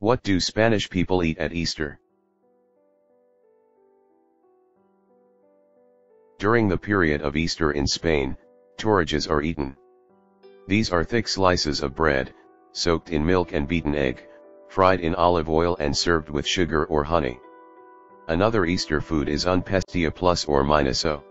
What do Spanish people eat at Easter? During the period of Easter in Spain, torrages are eaten. These are thick slices of bread, soaked in milk and beaten egg, fried in olive oil and served with sugar or honey. Another Easter food is un pastia plus or minus o.